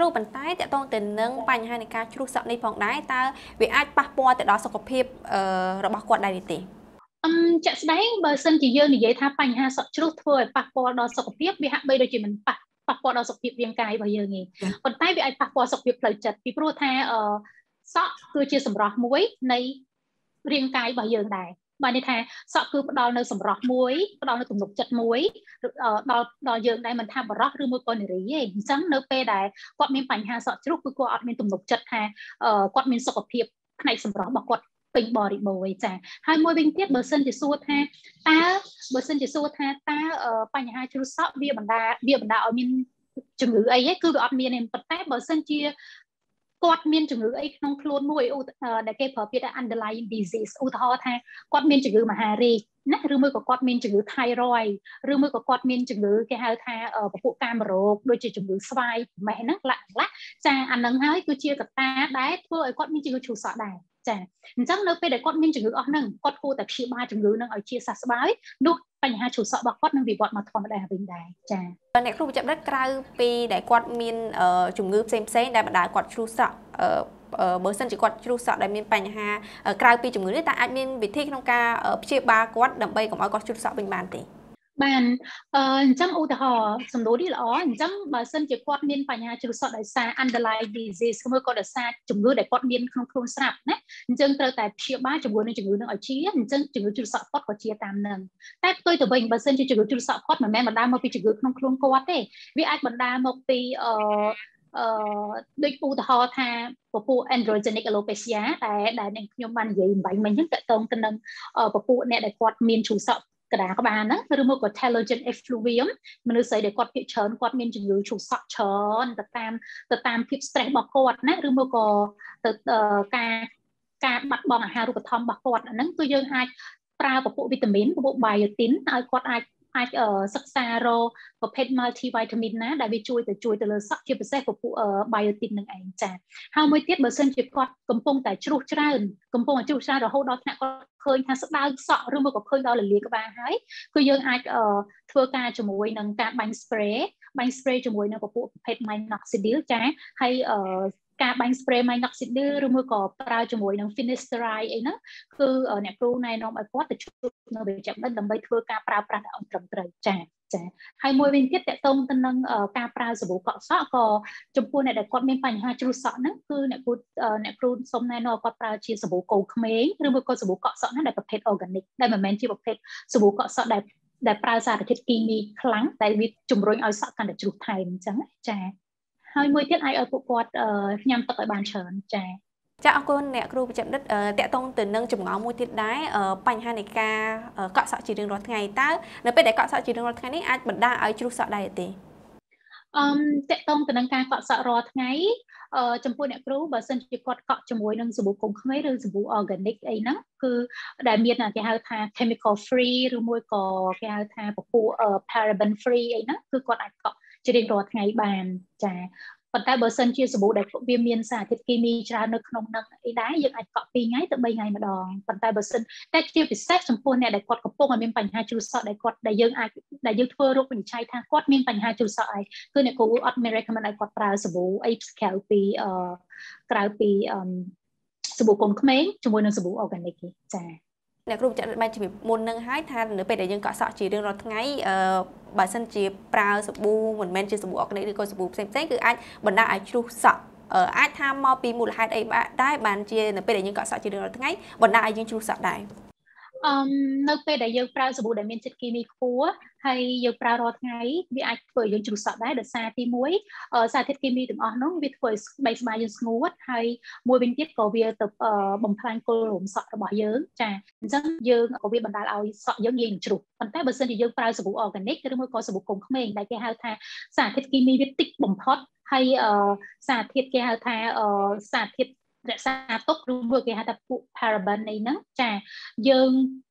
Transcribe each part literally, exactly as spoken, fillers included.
គ្រូបន្តែតើតងទៅនឹងបញ្ហានៃការជ្រុះសក់នេះផងដែរតើវាអាចប៉ះពាល់ទៅដល់សុខភាពរបស់គាត់ដែរទេអឹមជាក់ស្ដែងបើសិនជាយើងនិយាយថាបញ្ហាសក់ជ្រុះធ្វើឲ្យប៉ះពាល់ដល់សុខភាពវាហាក់បីដូចជាមិនប៉ះប៉ះពាល់ដល់សុខភាពរាងកាយរបស់យើងទេប៉ុន្តែវាអាចប៉ះពាល់សុខភាពផ្លូវចិត្តពីព្រោះថាអឺសក់គឺជាសម្រស់មួយនៃរាងកាយរបស់យើងដែរបានន័យថាសក់គឺផ្ដល់នៅសម្រស់មួយផ្ដល់នៅទំនុកចិត្តមួយដល់ដល់យើងដែរមិនថាបរោះឬមួយក៏នារីទេអញ្ចឹងនៅពេលដែលគាត់មានបញ្ហាសក់ជ្រុះគឺគាត់អត់មានទំនុកចិត្តថាគាត់មានសុខភាពផ្នែកសម្រស់របស់គាត់ពេញបរិបូរណ៍ចាហើយមួយវិញទៀតបើសិនជាសួរថាតើបើសិនជាសួរថាតើបញ្ហាជ្រុះសក់វាបណ្ដាវាបណ្ដាឲ្យមានជំងឺអីហ្នឹងគឺវាអត់មានទេប៉ុន្តែបើសិនជាគាត់មានជំងឺអីក្នុងខ្លួនមួយដែលគេប្រើពាក្យថា underlying disease ឧទាហរណ៍ថាគាត់មានជំងឺមហារីកណាឬមួយក៏គាត់មានជំងឺ thyroid ឬមួយក៏គាត់មានជំងឺគេហៅថាពពួកកាមរោគដូចជាជំងឺស្វាយម៉េះហ្នឹងខ្លះខ្លះចាអាហ្នឹងហើយគឺជាកត្តាដែលធ្វើឲ្យគាត់មានជំងឺជ្រុះសក់ដែរចាអញ្ចឹងនៅពេលដែលគាត់មានជំងឺអស់ហ្នឹងគាត់គួរតែព្យាបាលជំងឺហ្នឹងឲ្យជាសះស្បើយនោះបញ្ហាជ្រុះសក់របស់គាត់នឹងវិវត្តមកធម្មតាវិញដែរចាអ្នកគ្រូបញ្ជាក់ក្រៅពីដែលគាត់មានជំងឺផ្សេងផ្សេងដែលបណ្ដាលគាត់ជ្រុះសក់បើសិនជាគាត់ជ្រុះសក់ដែលមានបញ្ហាក្រៅពីជំងឺនេះតើអាចមានវិធីក្នុងការព្យាបាលគាត់ដើម្បីកុំឲ្យគាត់ជ្រុះសក់វិញបានទេបានអញ្ចឹងឧទាហរណ៍សំណួរនេះល្អអញ្ចឹងបើសិនជាគាត់មានបញ្ហាជ្រុះសក់ដោយសារ underlying disease ឬក៏ដោយសារជំងឺដែលគាត់មានក្នុងខ្លួនស្រាប់ណាអញ្ចឹងត្រូវតែព្យាបាលជំងឺនឹងជំងឺនឹងឲ្យជាអញ្ចឹងជំងឺជ្រុះសក់គាត់ក៏ជាតាមនឹងតែផ្ទុយទៅវិញបើសិនជាជំងឺជ្រុះសក់គាត់មិនមែនបណ្ដាលមកពីជំងឺក្នុងខ្លួនគាត់ទេវាអាចបណ្ដាលមកពីអឺអឺដូចឧទាហរណ៍ថាពពួក androgenic alopecia តែដែលខ្ញុំបាននិយាយអំបញ្ញមិញហ្នឹងតកតងទៅនឹងពពួកអ្នកដែលគាត់មានជ្រុះសក់កដាក្បាលហ្នឹងឬមកក៏ telogen effluvium មនុស្សស្រីដែលគាត់ភាគច្រើនគាត់មានជំងឺជ្រុះសក់ច្រើនទៅតាមទៅតាមភាព stress របស់គាត់ណាឬមកក៏ទៅការការបាត់បង់អាហារូបត្ថម្ភរបស់គាត់ហ្នឹងគឺយើងអាចប្រើពពួកវីតាមីនពពួក biotin ឲ្យគាត់អាចអាចសិក្សារកប្រភេទ multivitamin ណាដែលវាជួយទៅជួយទៅលើសក់ជាពិសេសពពួក biotin នឹងឯងចាហើយមួយទៀតបើសិនជាគាត់កំពុងតែជ្រុះច្រើនកំពុងតែជ្រុះច្រើនរហូតដល់ថ្នាក់គាត់ឃើញថាស្ដៅសក់ឬមកក៏ឃើញដល់លលាក្បាលហើយគឺយើងអាចធ្វើការជាមួយនឹងការបាញ់ spray បាញ់ spray ជាមួយនឹងពពួកប្រភេទ minoxidil ចាហើយការបាញ់ spray minoxidil ឬមួយក៏ប្រើជាមួយនឹង finasteride អីហ្នឹងគឺអ្នកគ្រូណែនាំឲ្យគាត់ទៅជួបនៅវិជ្ជាបណ្ឌិតដើម្បីធ្វើការប្រើប្រាស់ឲ្យត្រឹមត្រូវចាចាហើយមួយវិញទៀតតកតងទៅនឹងការប្រើសាប៊ូកក់សក់ក៏ចំពោះអ្នកដែលគាត់មានបញ្ហាជ្រុះសក់ហ្នឹងគឺអ្នកគ្រូអ្នកគ្រូសូមណែនាំឲ្យគាត់ប្រើជាសាប៊ូកូនក្មេងឬមួយក៏សាប៊ូកក់សក់ហ្នឹងដែលប្រភេទ organic ដែលមិនមែនជាប្រភេទសាប៊ូកក់សក់ដែលដែលប្រើសារធាតុគីមីខ្លាំងតែវាជំរុញឲ្យសក់កាន់តែជ្រុះថែមអញ្ចឹងចាហើយមួយទៀតអាចឲ្យពួកគាត់ញ៉ាំទឹកឲ្យបានច្រើនចាចាអរគុណអ្នកគ្រូបញ្ជាក់តកតងទៅនឹងចម្ងល់មួយទៀតដែរបញ្ហានៃការកក់សក់ជារៀងរាល់ថ្ងៃតើនៅពេលដែលកក់សក់ជារៀងរាល់ថ្ងៃនេះអាចបណ្ដាលឲ្យជ្រុះសក់ដែរទេអឺតកតងទៅនឹងការកក់សក់រាល់ថ្ងៃអឺចំពោះអ្នកគ្រូបើសិនជាគាត់កក់ជាមួយនឹងសាប៊ូកុំក្មេងឬសាប៊ូ organic អីហ្នឹងគឺដែលមានគេហៅថា chemical free ឬមួយក៏គេហៅថាពពួក paraben free អីហ្នឹងគឺគាត់អាចកក់ជារៀងរាល់ថ្ងៃបានចាប៉ុន្តែបើសិនជាសាប៊ូដែលវាមានសារធាតុគីមីច្រើននៅក្នុងហ្នឹងអីដែរយើងអាចកក់ពីរថ្ងៃទៅបីថ្ងៃម្ដងប៉ុន្តែបើសិនតែជាពិសេសចំពោះអ្នកដែលគាត់កំពុងតែមានបញ្ហាជ្រុះសក់ដែលគាត់ដែលយើងអាចដែលយើងធ្វើរោគវិនិច្ឆ័យថាគាត់មានបញ្ហាជ្រុះសក់អីគឺអ្នកគ្រូអត់មាន recommend ឲ្យគាត់ប្រើសាប៊ូអីក្រៅពីអឺក្រៅពីអឺសាប៊ូកូនក្មេងជាមួយនឹងសាប៊ូ organic ចាអ្នកគ្រូចាត់បានជំរាបមុននឹងហើយថានៅពេលដែលយើងកក់សក់ជារៀងរាល់ថ្ងៃអឺបើសិនជាប្រើសាប៊ូមិនមែនជាសាប៊ូ organic ឬក៏សាប៊ូផ្សេងផ្សេងគឺអាចបណ្ដាលឲ្យជ្រុះសក់អាចថាមកពីមូលហេតុអីដែរបានជានៅពេលដែលយើងកក់សក់ជារៀងរាល់ថ្ងៃបណ្ដាលឲ្យយើងជ្រុះសក់ដែរអឺនៅពេលដែលយើងប្រើសាប៊ូដែលមានជាតិគីមីខ្ពស់ហើយយើងប្រើរាល់ថ្ងៃវាអាចធ្វើឲ្យយើងជ្រុះសក់ដែរដោយសារទីមួយសារធាតុគីមីទាំងអស់នោះវាធ្វើឲ្យស្បែកស្បាយើងស្ងួតហើយមួយវិញទៀតក៏វាទៅបំផ្លាញគល់រោមសក់របស់យើងចាអញ្ចឹងយើងក៏វាបណ្ដាលឲ្យសក់យើងងាយនឹងជ្រុះប៉ុន្តែបើសិនជាយើងប្រើសាប៊ូ organic ឬមួយក៏សាប៊ូកុំក្មេងដែលគេហៅថាសារធាតុគីមីវាតិចបំផុតហើយសារធាតុគេហៅថាសារធាតុរក្សាទុកឬមួយគេហៅថាពួក paraben អីហ្នឹងចាយើង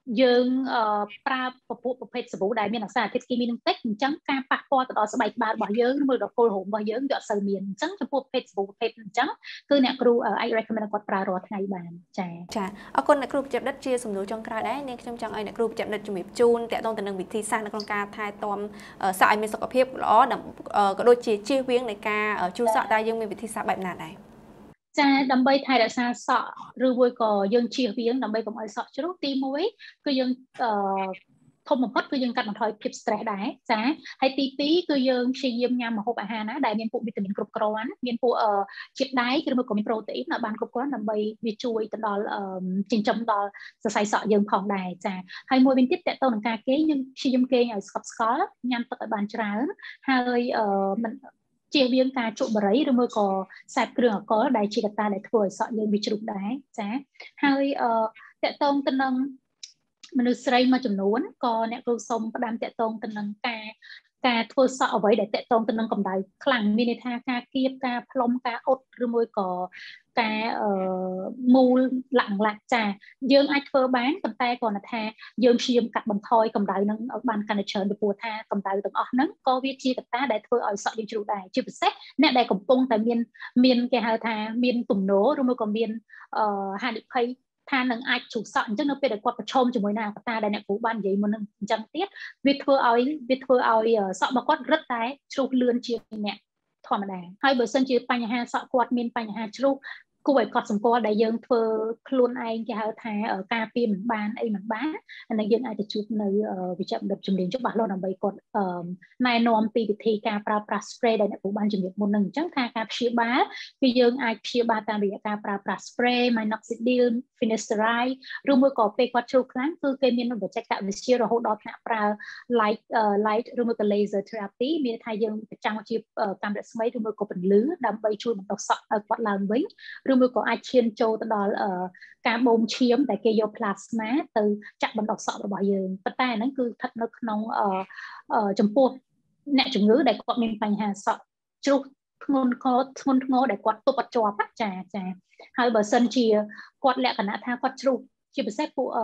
យើងប្រើពពុះប្រភេទសាប៊ូដែលមានសារធាតុគីមីនឹងតិចអញ្ចឹងការប៉ះពាល់ទៅដល់ស្បែកក្បាលរបស់យើងឬដល់គល់ហូមរបស់យើងវាអត់សូវមានអញ្ចឹងចំពោះប្រភេទសាប៊ូប្រភេទអញ្ចឹងគឺអ្នកគ្រូអាច recommend គាត់ប្រើរាល់ថ្ងៃបានចា៎ចាអរគុណអ្នកគ្រូបច្ចេកវិទ្យាជាសំណួរចុងក្រោយដែរនាងខ្ញុំចង់ឲ្យអ្នកគ្រូបច្ចេកវិទ្យាជំរាបជូនតាក់ទងទៅនឹងវិធីសាស្ត្រនៅក្នុងការថែទាំសក់ឲ្យមានសុខភាពល្អក៏ដូចជាជៀសវាងនៃការជ្រុះសក់តើយើងមានវិធីសាស្ត្របែបណាដែរចាដើម្បីថែរក្សាសក់ឬមួយក៏យើងជៀសវាងដើម្បីកុំឲ្យសក់ជ្រុះទីមួយគឺយើងអឺធំបំផុតគឺយើងកាត់បន្ថយភាព stress ដែរចាហើយទីពីរគឺយើងព្យាយាមញ៉ាំម្ហូបអាហារណាដែលមានពួកវីតាមីនគ្រប់គ្រាន់មានពួកជាតិដែកឬមួយក៏មានប្រូតេអ៊ីនបានគ្រប់គ្រាន់ដើម្បីវាជួយទៅដល់ចិញ្ចឹមដល់សរសៃសក់យើងផងដែរចាហើយមួយវិញទៀតតើតើនឹងការគេងយើងព្យាយាមគេងឲ្យស្កប់ស្កល់ញ៉ាំទឹកឲ្យបានច្រើនហើយមិនជៀសវាងការជក់បារីឬមួយក៏ខ្សែគ្រឿងអាល់កុលដែលជាកត្តាដែលធ្វើឲ្យសក់យើងវាជ្រុះដែរចាហើយតើតើទៅនឹងមនុស្សស្រីមួយចំនួនក៏អ្នកគ្រូសូមផ្ដាំតកតងទៅនឹងការការធ្វើសក់អ្វីដែលតកតងទៅនឹងកម្ដៅខ្លាំងមានន័យថាការគៀបការផ្លុំការអ៊ុតឬមួយក៏ការអឺមូលលាក់លាក់ចាយើងអាចធ្វើបានប៉ុន្តែគ្រាន់តែថាយើងព្យាយាមកាត់បន្ថយកម្ដៅនឹងឲ្យបានកាន់តែច្រើនពីព្រោះថាកម្ដៅទាំងអស់ហ្នឹងក៏វាជាកត្តាដែលធ្វើឲ្យសក់យើងជ្រុះដែរជាពិសេសអ្នកដែលកំពុងតែមានមានគេហៅថាមានទំនោរឬមួយក៏មានអឺហានិភ័យថានឹងអាចជ្រុះសក់អញ្ចឹងនៅពេលដែលគាត់ប្រឈមជាមួយនឹងកត្តាដែលអ្នកគ្រូបាននិយាយមុននឹងអញ្ចឹងទៀតវាធ្វើឲ្យវាធ្វើឲ្យសក់របស់គាត់រឹតតែជ្រុះលឿនជាងអ្នកធម្មតាហើយបើសិនជាបញ្ហាសក់គាត់មានបញ្ហាជ្រុះគួរឲ្យកត់សម្គាល់ដែលយើងធ្វើខ្លួនឯងគេហៅថាការពារមិនបានអីមិនបានអានេះយើងអាចទៅជួបនៅវិជ្ជាបណ្ឌិតជំនាញច្បាស់លាស់ដើម្បីគាត់ណែនាំពីវិធីការប្រើប្រាស់ spray ដែលអ្នកគ្រូបានជំរាបមុននឹងអញ្ចឹងថាការព្យាបាលគឺយើងអាចព្យាបាលតាមរយៈការប្រើប្រាស់ spray minoxidil finasteride ឬមួយក៏ពេលគាត់ជ្រុះខ្លាំងគឺគេមានបច្ចេកវិទ្យារហូតដល់ថ្នាក់ប្រើ light light ឬមួយក៏ laser therapy មានថាយើងប្រចាំជាកាំរស្មីឬមួយក៏ពន្លឺដើម្បីជួយបណ្ដុះសក់ឲ្យគាត់ឡើងវិញឬមួយក៏អាចឈានចូលទៅដល់ការបូមឈាមដែលគេយក plasma ទៅចាក់បណ្ដុះសក់របស់យើងប៉ុន្តែអាហ្នឹងគឺស្ថិតនៅក្នុងចំពោះអ្នកជំងឺដែលគាត់មានបញ្ហាសក់ជ្រុះធ្ងន់ធ្ងរធ្ងន់ធ្ងរដែលគាត់ទប់អត់ជាប់ចាចាហើយបើសិនជាគាត់លក្ខណៈថាគាត់ជ្រុះជាពិសេសពួកអឺ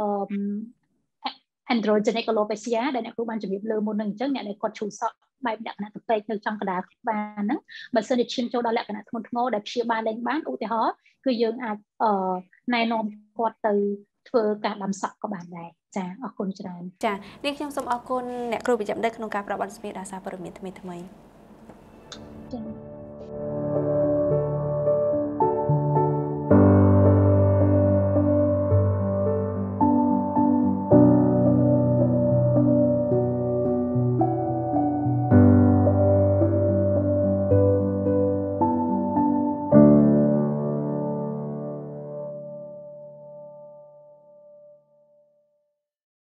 androgenic alopecia ដែលអ្នកគ្រូបានជម្រាបលើមុនហ្នឹងអញ្ចឹងអ្នកដែលគាត់ជ្រុះសក់បែបលក្ខណៈទៅពេកនៅចំកណ្ដាលក្បាលហ្នឹងបើសិនជាឈានចូលដល់លក្ខណៈធ្ងន់ធ្ងរដែលព្យាបាលលែងបានឧទាហរណ៍គឺយើងអាចណែនាំគាត់ទៅធ្វើការដាំសក់ក៏បានដែរចាអរគុណច្រើនចានាងខ្ញុំសូមអរគុណអ្នកគ្រូបច្ចេកវិទ្យាក្នុងការប្រាប់បទសម្ភាសន៍ដល់សារព័ត៌មានថ្មីថ្មីចា